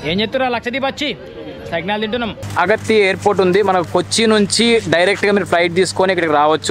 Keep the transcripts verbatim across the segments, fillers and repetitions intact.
ఏం చెప్తారా లక్షదీప్ వచ్చి సిగ్నల్ తింటున్నాం. అగత్తి ఎయిర్పోర్ట్ ఉంది, మనకు కొచ్చి నుంచి డైరెక్ట్గా మీరు ఫ్లైట్ తీసుకొని ఇక్కడికి రావచ్చు.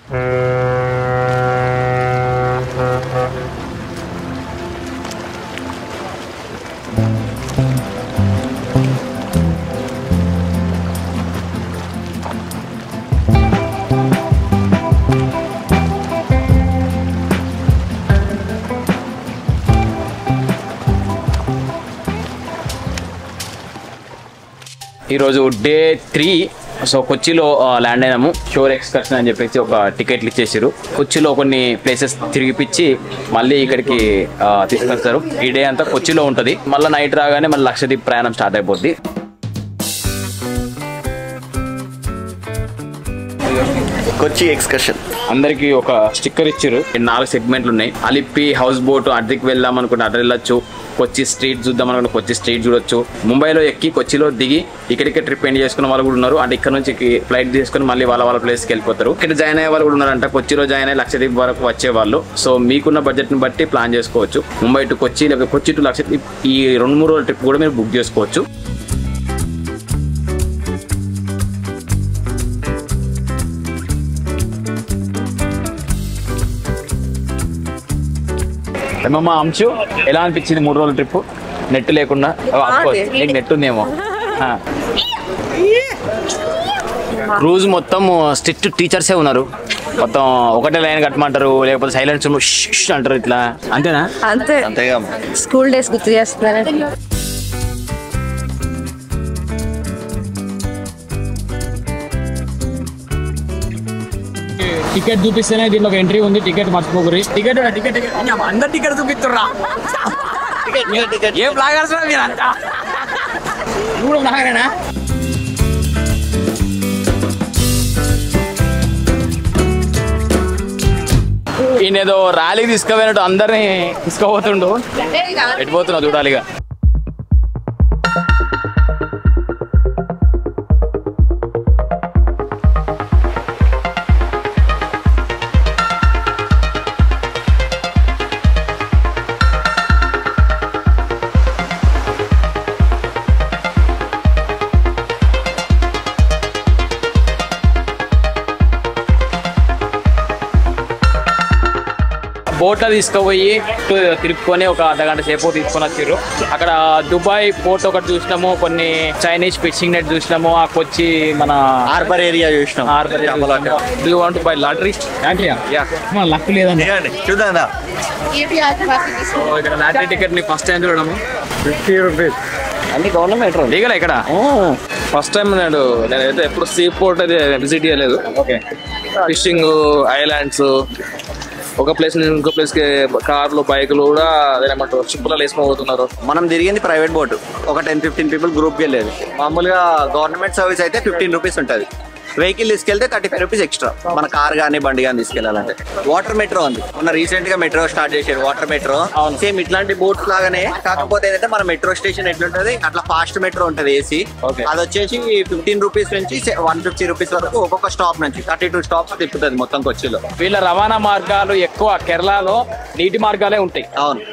ఈరోజు డే త్రీ. సో కొచ్చిలో ల్యాండ్ అయినాము. షోర్ ఎక్స్కర్షన్ అని చెప్పేసి ఒక టికెట్లు ఇచ్చేసారు. కొచ్చిలో కొన్ని ప్లేసెస్ తిరిగిపించి మళ్ళీ ఇక్కడికి తీసుకొస్తారు. ఈ డే అంతా కొచ్చిలో ఉంటుంది. మళ్ళీ నైట్ రాగానే మళ్ళీ లక్షదీప్ ప్రయాణం స్టార్ట్ అయిపోద్ది. కొచ్చి ఎక్స్కర్షన్ అందరికి ఒక స్టిక్కర్ ఇచ్చారు. నాలుగు సెగ్మెంట్లు ఉన్నాయి. అలిప్పి, హౌస్ బోట్, అద్దెకి వెళ్దాం అనుకుంటే అటు వెళ్ళొచ్చు. కొచ్చి స్ట్రీట్ చూద్దాం అనుకుంటే కొచ్చి స్ట్రీట్ చూడొచ్చు. ముంబైలో ఎక్కి కొచ్చిలో దిగి ఇక్కడికే ట్రిప్ ఎండ్ చేసుకున్న వాళ్ళు కూడా ఉన్నారు. అంటే ఇక్కడ నుంచి ఫ్లైట్ తీసుకుని మళ్ళీ వాళ్ళ వాళ్ళ ప్లేస్కి వెళ్ళిపోతారు. ఇక్కడ జాయిన్ అయ్యే వాళ్ళు కూడా ఉన్నారంట. కొచ్చిలో జాయిన్ అయ్యి లక్షదీప్ వరకు వచ్చే వాళ్ళు. సో మీకున్న బడ్జెట్ని బట్టి ప్లాన్ చేసుకోవచ్చు. ముంబై టు కొచ్చి లేకపోతే కొచ్చి టు లక్షదీప్ ఈ రెండు మూడు రోజుల ట్రిప్ కూడా మీరు బుక్ చేసుకోవచ్చు. ఏమమ్మా అంశు, ఎలా అనిపించింది మూడు రోజుల ట్రిప్ నెట్ లేకుండా? నీకు నెట్ ఉందేమో. క్రూజ్ మొత్తం స్ట్రిక్ట్ టీచర్సే ఉన్నారు. మొత్తం ఒకటే లైన్ కట్టమంటారు, లేకపోతే సైలెన్స్ అంటారు. ఇట్లా అంతేనా? అంతే అంతేగా. స్కూల్ డేస్ గుర్తు చేస్తున్నారు. టికెట్ చూపిస్తేనే దీంట్లో ఎంట్రీ ఉంది. టికెట్ మర్చిపోకరి. టికెట్ టికెట్ అందరు టికెట్ చూపిస్తుర్రా. ఏం లాగాల్సిన మీరంతా ఇప్పుడు లాగారేనా? ఈయనేదో ర్యాలీ తీసుకుపోయినట్టు అందరినీ తీసుకుపోతుండు. ఎట్టిపోతున్నావు చూడాలిగా. బోట్లో తీసుకుపోయి తిరుపుకొని ఒక అర్ధగంట సేపు తీసుకొని వచ్చారు. అక్కడ దుబాయ్ పోర్ట్ ఒకటి చూసినాము, కొన్ని చైనీస్ ఫిషింగ్ నెట్ చూసినాము. ఆ కొచ్చి మన హార్బర్ ఏరియా చూసినాం. Harbour do want buy lottery? Luck లేదండి, చూద్దాం. ఇక్కడ లాటరీ టికెట్ ని ఫస్ట్ టైం చూడము. ఫిఫ్టీ రూపీస్ అన్ని గవర్నమెంట్ లీగల్ ఇక్కడ. ఫస్ట్ టైం నేను నేనైతే ఎప్పుడు సీ పోర్ట్ అయితే విజిట్ చేయలేదు. ఓకే. ఫిషింగ్, ఐలాండ్స్, ఒక ప్లేస్ నుంచి ఇంకో ప్లేస్ కి కార్లు, బైకులు కూడా అదేమంటారు షిప్లలో వేసుకోబోతున్నారు. మనం తిరిగింది ప్రైవేట్ బోట్. ఒక టెన్ ఫిఫ్టీన్ పీపుల్ గ్రూప్ కి వెళ్ళేది. మామూలుగా గవర్నమెంట్ సర్వీస్ అయితే ఫిఫ్టీన్ రూపీస్ ఉంటుంది. వెహికల్ తీసుకెళ్తే థర్టీ ఫైవ్ రూపీస్ ఎక్స్ట్రా. మన కార్ గానీ బండి కానీ తీసుకెళ్లాలంటే. వాటర్ మెట్రో ఉంది. మొన్న రీసెంట్ గా మెట్రో స్టార్ట్ చేశారు. వాటర్ మెట్రో సేమ్ ఇట్లాంటి బోట్స్ లాగానే, కాకపోతే ఏంటంటే మన మెట్రో స్టేషన్ ఎట్లుంటది అట్లా ఫాస్ట్ మెట్రో ఉంటది ఏసీ. అది వచ్చేసి ఫిఫ్టీన్ రూపీస్ నుంచి వన్ ఫిఫ్టీ రూపీస్ వరకు ఒక్కొక్క స్టాప్ నుంచి థర్టీ టూ స్టాప్స్ తిప్పుతుంది మొత్తం కొచ్చిలో. వీళ్ళ రవాణా మార్గాలు ఎక్కువ కేరళలో నీటి మార్గాలే ఉంటాయి. అవును.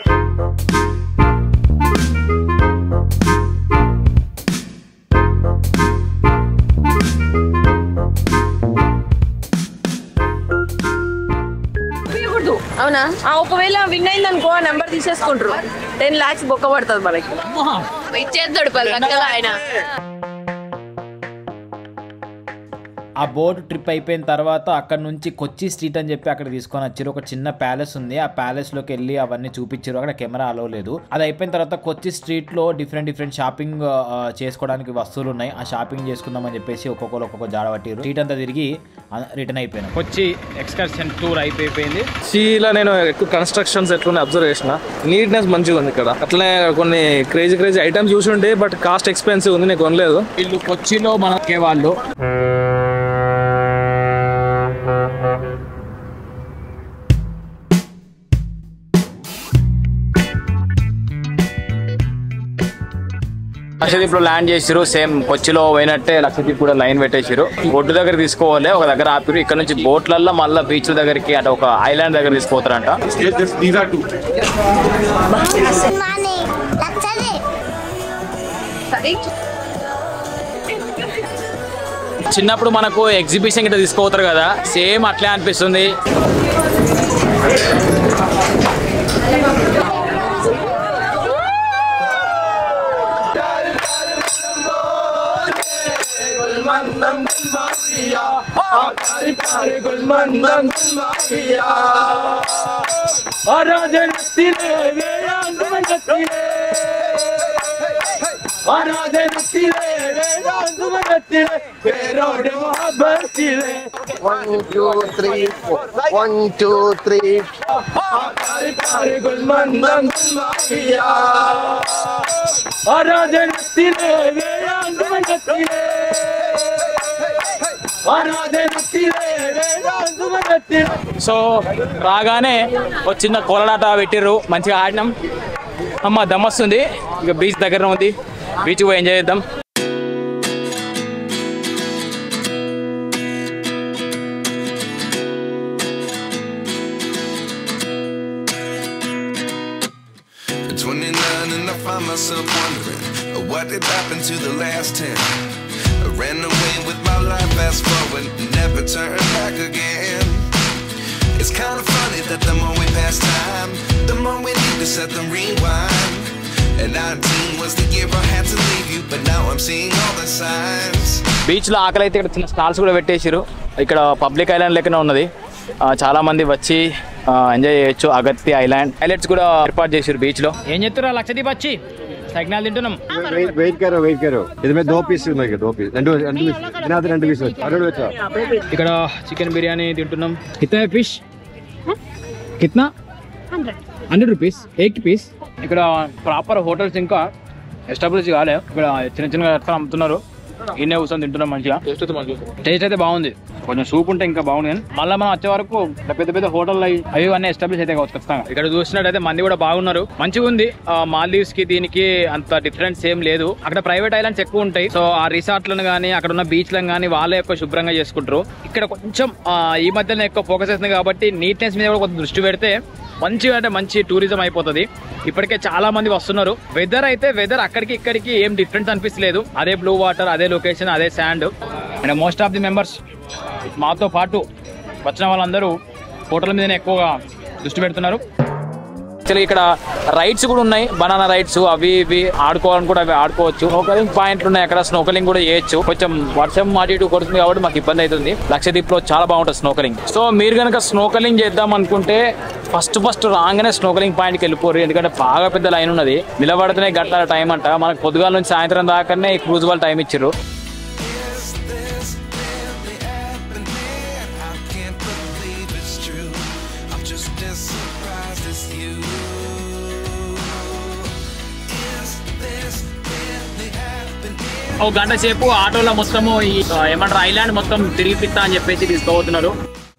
అవునా? ఒకవేళ విన్ అయింది అనుకో నెంబర్ తీసేసుకుంటారు. టెన్ లాక్స్ బొక్క పడుతుంది మనకి. ఇచ్చేస్తాడు పది లక్షలు ఆయన. ఆ బోట్ ట్రిప్ అయిపోయిన తర్వాత అక్కడ నుంచి కొచ్చి స్ట్రీట్ అని చెప్పి అక్కడ తీసుకొని వచ్చారు. ఒక చిన్న ప్యాలెస్ ఉంది. ఆ ప్యాలెస్ లోకి వెళ్ళి అవన్నీ చూపించారు. అక్కడ కెమెరా అలో లేదు. అది అయిపోయిన తర్వాత కొచ్చి స్ట్రీట్ లో డిఫరెంట్ డిఫరెంట్ షాపింగ్ చేసుకోవడానికి వస్తువులు ఉన్నాయి. ఆ షాపింగ్ చేసుకుందాం అని చెప్పేసి ఒక్కొక్కరు ఒక్కొక్క జాడ పట్టారు. స్ట్రీట్ అంతా తిరిగి రిటర్న్ అయిపోయినా. కొచ్చి ఎక్స్కర్షన్ టూర్ అయిపోయింది. సీలో నేను ఎక్కువ కన్స్ట్రక్షన్స్ ఎట్లున్నాయి అబ్జర్వ్ చేసిన. నీట్నెస్ మంచిగా ఉంది ఇక్కడ. అట్లనే కొన్ని క్రేజీ క్రేజీ ఐటమ్స్ చూసి ఉంటే బట్ కాస్ట్ ఎక్స్పెన్సివ్ ఉంది. నేను కొనలేదు. వీళ్ళు కొచ్చిలో మనకే వాళ్ళు లక్షదీప్ లో ల్యాండ్ చేసారు. సేమ్ కొచ్చిలో పోయినట్టే లక్షదీప్ కూడా లైన్ పెట్టేసారు. బోట్ దగ్గర తీసుకోవాలి. ఒక దగ్గర ఆపిరు. ఇక్కడ నుంచి బోట్లలో మళ్ళీ బీచ్ దగ్గరికి అంటే ఒక ఐలాండ్ దగ్గర తీసుకుపోతారంట. చిన్నప్పుడు మనకు ఎగ్జిబిషన్ గిట్ట తీసుకోతారు కదా, సేమ్ అట్లే అనిపిస్తుంది. One, two, three, four. One, two, three. So రాగానే ఒక చిన్న కోలడాట పెట్టిర్రు, మంచిగా ఆడినాం. అమ్మ దమ్మొస్తుంది. ఇక బీచ్ దగ్గర ఉంది, బీచ్ పోయి ఎంజాయ్ చేద్దాం. twenty-nine and I find myself wondering what did happen to the last ten. I ran away with my life, fast forward, never turn back again. It's kind of funny that the more we pass time, the more we need to set them rewind. And nineteen was the year I had to leave you, but now I'm seeing all the signs. బీచ్లో ఆకలి అయితే ఇక్కడ చిన్న stalls కూడా పెట్టేసారు. ఇక్కడ public island లెక్కనే ఉన్నది, చాలా మంది వచ్చి ఎంజాయ్ చేయొచ్చు. అగత్తి ఐలాండ్ హైలైట్స్ కూడా ఏర్పాటు చేసారు బీచ్ లో. ఏం చెప్తారా లక్షదీప్ వచ్చి సైకిల్ తింటున్నాం. వెయిట్ కరో వెయిట్ కరో ఇదమే దో పీస్ ఉన్నాయి, దో పీస్ రెండు రెండు పీస్ తినాది రెండు పీస్ వచ్చా. ఇక్కడ చికెన్ బిర్యానీ తింటున్నాం. కిतना ఫిష్ కిतना హండ్రెడ్ రూపీస్ ఎయిట్ పీస్. ఇక్కడ ప్రాపర్ హోటల్స్ ఇంకా ఎస్టాబ్లిష్ కాలే, ఇక్కడ చిన్న చిన్నగా ఎట్లా అమ్ముతున్నారు. ఇన్నే కూర్చొని తింటున్నాం. మంచిగా టేస్ట్ అయితే బాగుంది. కొంచెం సూప్ ఉంటే ఇంకా బాగుంది. కానీ మళ్ళీ మనం వచ్చే వరకు పెద్ద పెద్ద హోటల్ అవి అన్నీ ఎస్టాబ్లిష్ అయితే కావచ్చు ఖచ్చితంగా. ఇక్కడ చూసినట్టయితే మంది కూడా బాగున్నారు, మంచిగా ఉంది. మాల్దీవ్స్ కి దీనికి అంత డిఫరెన్స్ ఏం లేదు. అక్కడ ప్రైవేట్ ఐలాండ్స్ ఎక్కువ ఉంటాయి. సో ఆ రిసార్ట్లను కానీ అక్కడ ఉన్న బీచ్లను కానీ వాళ్ళే ఎక్కువ శుభ్రంగా చేసుకుంటారు. ఇక్కడ కొంచెం ఈ మధ్యలో ఎక్కువ ఫోకస్ అవుతుంది కాబట్టి నీట్నెస్ మీద కూడా కొంచెం దృష్టి పెడితే మంచిగా అంటే మంచి టూరిజం అయిపోతుంది. ఇప్పటికే చాలా మంది వస్తున్నారు. వెదర్ అయితే వెదర్ అక్కడికి ఇక్కడికి ఏం డిఫరెన్స్ అనిపిస్తలేదు. అదే బ్లూ వాటర్, అదే లొకేషన్, అదే sand. And most of the members మాతో పాటు వచ్చిన వాళ్ళందరూ హోటల్ మీదనే ఎక్కువగా దృష్టి పెడుతున్నారు. యాక్చువల్లీ ఇక్కడ రైడ్స్ కూడా ఉన్నాయి, బనానా రైడ్స్, అవి ఇవి ఆడుకోవాలని కూడా అవి ఆడుకోవచ్చు. స్నోకలింగ్ పాయింట్లు ఉన్నాయి, అక్కడ స్నోకలింగ్ కూడా చేయొచ్చు. కొంచెం వర్షం అటు ఇటు కొడుతుంది కాబట్టి మాకు ఇబ్బంది అవుతుంది. లక్షదీప్ లో చాలా బాగుంటుంది స్నోకలింగ్. సో మీరు కనుక స్నోకలింగ్ చేద్దాం అనుకుంటే ఫస్ట్ ఫస్ట్ రాగానే స్నోకలింగ్ పాయింట్కి వెళ్ళిపోరు, ఎందుకంటే బాగా పెద్ద లైన్ ఉన్నది. నిలబడితేనే గంటల టైం అంట. మనకు పొద్దుగాల నుంచి సాయంత్రం దాకానే ఈ క్రూజ్ వాళ్ళు టైం ఇచ్చారు. ఒక గంట సేపు ఆటోలో మొత్తము ఈ ఏమంటారు ఐలాండ్ మొత్తం తిరిగిపిస్తా అని చెప్పేసి తీసుకోబోతున్నారు.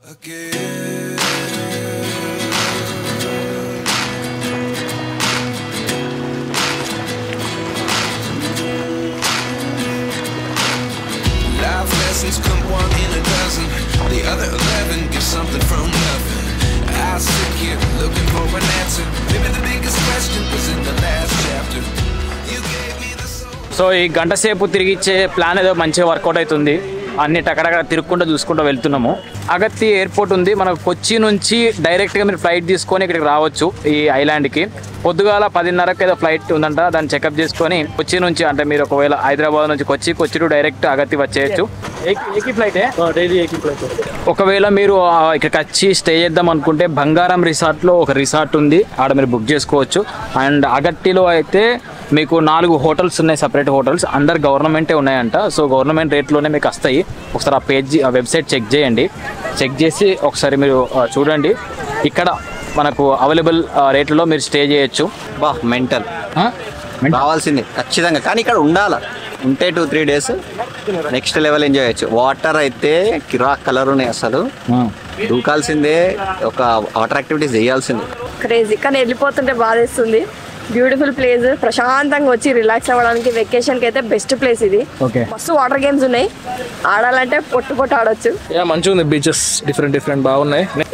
Come one in a dozen, the other eleven give something from nothing. I sit here looking for an answer. Maybe the biggest question was in the last chapter. You gave me the soul. So ఈ గంట సేపు తిరిగిచ్చే plan ఏదో మంచిగా work out అవుతుంది. అన్ని అక్కడక్కడ తిరుక్కుంటూ చూసుకుంటూ వెళ్తున్నాము. అగత్తి ఎయిర్పోర్ట్ ఉంది, మనకు కొచ్చి నుంచి డైరెక్ట్గా మీరు ఫ్లైట్ తీసుకొని ఇక్కడికి రావచ్చు ఈ ఐలాండ్కి. పొద్దుగాల పదిన్నరకు ఏదో ఫ్లైట్ ఉందంట, దాన్ని చెకప్ చేసుకొని కొచ్చి నుంచి అంటే మీరు ఒకవేళ హైదరాబాద్ నుంచి కొచ్చి కొచ్చి టు డైరెక్ట్ అగత్తి వచ్చేయచ్చు. ఏకీ ఫ్లైటే డైలీ ఏకీ ఫ్లైట్. ఒకవేళ మీరు ఇక్కడికి వచ్చి స్టే చేద్దాం అనుకుంటే బంగారం రిసార్ట్లో ఒక రిసార్ట్ ఉంది, ఆడ మీరు బుక్ చేసుకోవచ్చు. అండ్ అగట్టిలో అయితే మీకు నాలుగు హోటల్స్ ఉన్నాయి, సపరేట్ హోటల్స్, అందరు గవర్నమెంటే ఉన్నాయంట. సో గవర్నమెంట్ రేట్లోనే మీకు వస్తాయి. ఒకసారి ఆ పేజ్ ఆ వెబ్సైట్ చెక్ చేయండి, చెక్ చేసి ఒకసారి మీరు చూడండి. ఇక్కడ మనకు అవైలబుల్ రేట్లలో మీరు స్టే చేయొచ్చు. బా మెంటల్ రావాల్సింది ఖచ్చితంగా, కానీ ఇక్కడ ఉండాల. ఉంటే two three days next level enjoy చేయొచ్చు. వాటర్ అయితే కిరాక్ కలర్ ఉన్నాయి, అసలు దూకాల్సిందే, ఒక వాటర్ యాక్టివిటీస్ చేయాల్సిందే. క్రేజీ, కానీ వెళ్ళిపోతుంటే బాధేస్తుంది. బ్యూటిఫుల్ ప్లేస్, ప్రశాంతంగా వచ్చి రిలాక్స్ అవ్వడానికి వెకేషన్ కి అయితే బెస్ట్ ప్లేస్ ఇది. మస్తు వాటర్ గేమ్స్ ఉన్నాయి, ఆడాలంటే పొట్టు పొట్టు ఆడొచ్చు. మంచిగా ఉంది, బీచెస్ డిఫరెంట్ డిఫరెంట్ బాగున్నాయి.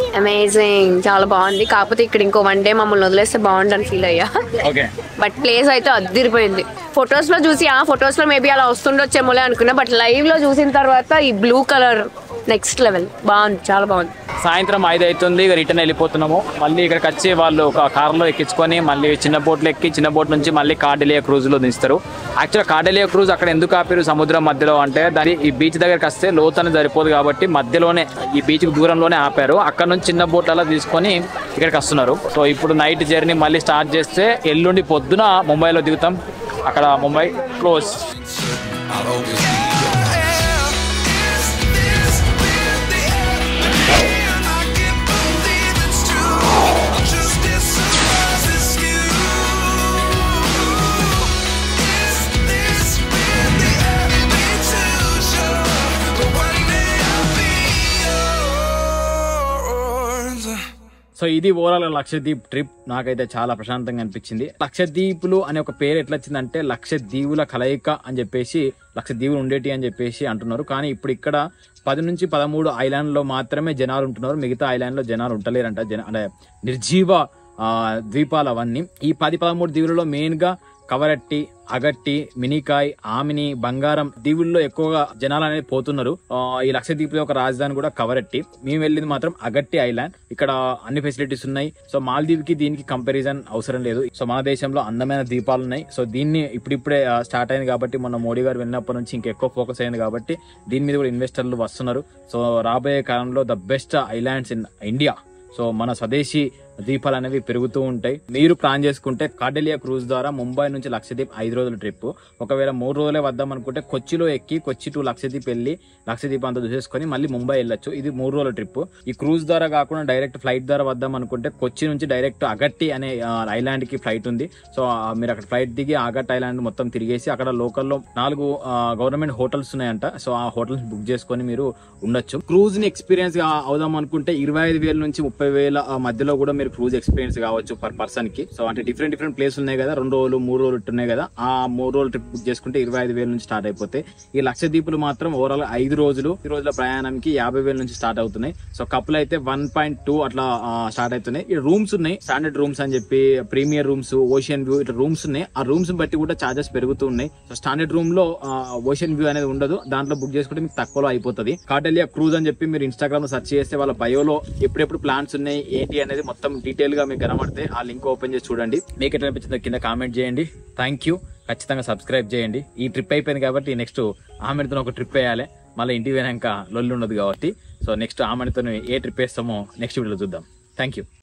అమేజింగ్, చాలా బాగుంది. కాకపోతే ఇక్కడ ఇంకో వన్ డే మమ్మల్ని వదిలేస్తే బాగుండని ఫీల్ అయ్యా. బట్ ప్లేస్ అయితే అదిరిపోయింది. ఫొటోస్ లో చూసి ఆ ఫొటోస్ లో మేబీ అలా వస్తుండొచ్చేమోలే అనుకున్నా, బట్ లైవ్ లో చూసిన తర్వాత ఈ బ్లూ కలర్ నెక్స్ట్ లెవెల్, బాగుంది, చాలా బాగుంది. సాయంత్రం ఐదు అవుతుంది, రిటర్న్ వెళ్ళిపోతున్నాము. మళ్ళీ ఇక్కడికి వచ్చి వాళ్ళు ఒక కార్లో ఎక్కించుకొని మళ్ళీ చిన్న బోట్లు ఎక్కి చిన్న బోట్ నుంచి మళ్ళీ కార్డెలియా క్రూజ్ లో దిస్తారు. యాక్చువల్గా కార్డెలియా క్రూజ్ అక్కడ ఎందుకు ఆపారు సముద్రం మధ్యలో అంటే, దాని ఈ బీచ్ దగ్గరికి వస్తే లోతు సరిపోదు కాబట్టి మధ్యలోనే ఈ బీచ్ దూరంలోనే ఆపారు. అక్కడ నుంచి చిన్న బోట్ అలా తీసుకొని ఇక్కడికి వస్తున్నారు. సో ఇప్పుడు నైట్ జర్నీ మళ్ళీ స్టార్ట్ చేస్తే ఎల్లుండి పొద్దున ముంబైలో దిగుతాం. అక్కడ ముంబై క్లోజ్. సో ఇది ఓవరాల్ లక్షద్వీప్ ట్రిప్. నాకైతే చాలా ప్రశాంతంగా అనిపించింది. లక్షద్వీపులు అనే ఒక పేరు ఎట్లా వచ్చిందంటే లక్షద్వీపుల కలయిక అని చెప్పేసి, లక్షద్వీపులు ఉండేటి అని చెప్పేసి అంటున్నారు. కానీ ఇప్పుడు ఇక్కడ పది నుంచి పదమూడు ఐలాండ్ లో మాత్రమే జనాలు ఉంటున్నారు. మిగతా ఐలాండ్ లో జనాలు ఉంటలేరంట. జన అంటే నిర్జీవ ద్వీపాలు అవన్నీ. ఈ పది పదమూడు దీవులలో మెయిన్ గా కవరట్టి, అగట్టి, మినికాయ్, ఆమిని, బంగారం దీవుల్లో ఎక్కువగా జనాలు అనేది పోతున్నారు. ఈ లక్షద్వీప్ యొక్క రాజధాని కూడా కవరట్టి. మేము వెళ్ళింది మాత్రం అగట్టి ఐలాండ్. ఇక్కడ అన్ని ఫెసిలిటీస్ ఉన్నాయి. సో మాల్దీవ్ కి దీనికి కంపారిజన్ అవసరం లేదు. సో మన దేశంలో అందమైన ద్వీపాలు ఉన్నాయి. సో దీన్ని ఇప్పుడిప్పుడే స్టార్ట్ అయింది కాబట్టి, మొన్న మోడీ గారు వెళ్ళినప్పటి నుంచి ఇంకెక్కువ ఫోకస్ అయింది కాబట్టి దీని మీద కూడా ఇన్వెస్టర్లు వస్తున్నారు. సో రాబోయే కాలంలో the best islands in India. So మన స్వదేశీ ద్వీపాలు అనేవి పెరుగుతూ ఉంటాయి. మీరు ప్లాన్ చేసుకుంటే కార్డెలియా క్రూజ్ ద్వారా ముంబై నుంచి లక్షద్వీప్ ఐదు రోజుల ట్రిప్. ఒకవేళ మూడు రోజులే వద్దాం అనుకుంటే కొచ్చిలో ఎక్కి కొచ్చి టు లక్షద్వీప్ వెళ్ళి లక్షద్వీప్ అంతా చూసేసుకొని మళ్ళీ ముంబై వెళ్ళొచ్చు. ఇది మూడు రోజుల ట్రిప్. ఈ క్రూజ్ ద్వారా కాకుండా డైరెక్ట్ ఫ్లైట్ ద్వారా వద్దాం అనుకుంటే కొచ్చి నుంచి డైరెక్ట్ అగట్టి అనే ఐలాండ్ కి ఫ్లైట్ ఉంది. సో మీరు అక్కడ ఫ్లైట్ దిగి అగట్టి ఐలాండ్ మొత్తం తిరిగేసి అక్కడ లోకల్లో నాలుగు గవర్నమెంట్ హోటల్స్ ఉన్నాయంట. సో ఆ హోటల్స్ బుక్ చేసుకొని మీరు ఉండొచ్చు. క్రూజ్ ని ఎక్స్పీరియన్స్ అవుదాం అనుకుంటే ఇరవై ఐదు వేల నుంచి ముప్పై వేల మధ్యలో కూడా మీరు క్రూజ్ ఎక్స్పీరియన్స్ కావచ్చు పర్ పర్సన్ కి. సో అంటే డిఫరెంట్ డిఫరెంట్ ప్లేస్ ఉన్నాయి కదా, రెండు రోజులు మూడు రోజులు ఉన్నాయి కదా, ఆ మూడు రోజులు ట్రిప్ బుక్ చేసుకుంటే ఇరవై ఐదు వేల నుంచి స్టార్ట్ అయిపోతాయి. ఈ లక్షద్వీపులు మాత్రం ఓవరాల్ ఐదు రోజులు ఈ రోజుల ప్రయాణంకి యాభై వేల నుంచి స్టార్ట్ అవుతున్నాయి. సో కపుల్ అయితే వన్ పాయింట్ టూ అట్లా స్టార్ట్ అవుతున్నాయి. ఈ రూమ్స్ ఉన్నాయి, స్టాండర్డ్ రూమ్స్ అని చెప్పి, ప్రీమియర్ రూమ్స్, ఓషన్ వ్యూ ఇట్లా రూమ్స్ ఉన్నాయి. ఆ రూమ్స్ బట్టి కూడా చార్జెస్ పెరుగుతూ ఉన్నాయి. సో స్టాండర్డ్ రూమ్ లో ఓషన్ వ్యూ అనేది ఉండదు, దాంట్లో బుక్ చేసుకుంటే మీకు తక్కువలో అయిపోతుంది. కార్డెలియా క్రూజ్ అని చెప్పి మీరు ఇన్స్టాగ్రామ్ లో సెర్చ్ చేస్తే వాళ్ళ బయోలో ఎప్పుడెప్పుడు ప్లాన్స్ ఉన్నాయి ఏంటి అనేది మొత్తం డీటెయిల్ గా మీకు కనబడితే ఆ లింక్ ఓపెన్ చేసి చూడండి. మీకు ఎట్లా అనిపించిందో కింద కామెంట్ చేయండి. Thank you. ఖచ్చితంగా సబ్స్క్రైబ్ చేయండి. ఈ ట్రిప్ అయిపోయింది కాబట్టి నెక్స్ట్ ఆమెతో ఒక ట్రిప్ వేయాలి. మళ్ళీ ఇంటికి పోయినాక లొల్లి ఉండదు కాబట్టి. సో నెక్స్ట్ ఆమెతో ఏ ట్రిప్ వేస్తామో నెక్స్ట్ వీడియోలో చూద్దాం. Thank you.